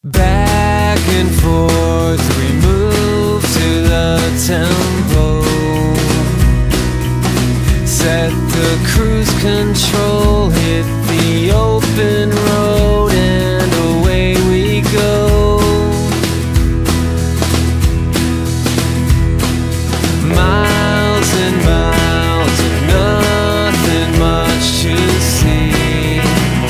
Back and forth we move to the tempo. Set the cruise control, hit the open road, and away we go. Miles and miles of nothing much to see.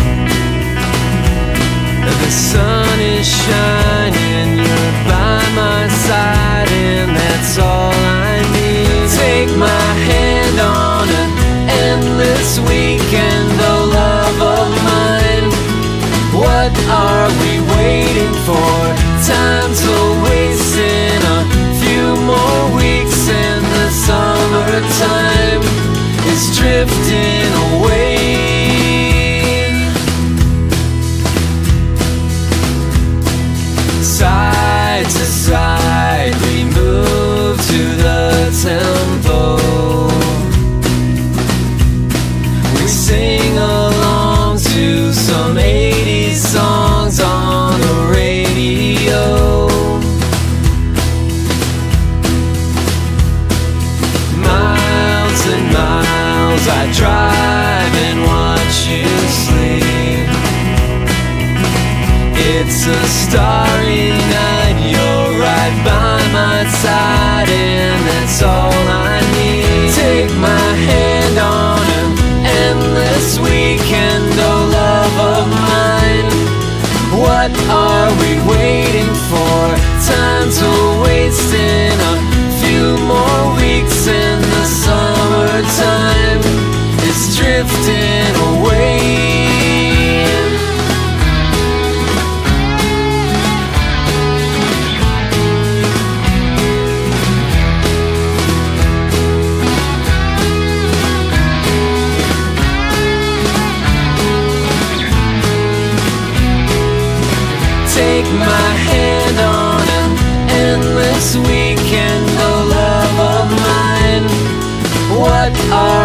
The sun is shining, you're by my side, and that's all I need. Take my hand on an endless weekend, oh love of mine. What are we waiting for? Time's a wasting, a few more weeks and the summertime is drifting away. Side to side we move to the tempo. We sing along to some 80s songs on the radio. Miles and miles I drive and watch you sleep. It's a starry night, you're right by my side, and that's all I need. Take my hand on an endless weekend, oh love of mine. What are we waiting for? Time's a wasting, a few more weeks and the summertime is drifting away. Take my hand on an endless weekend, oh love of mine. What are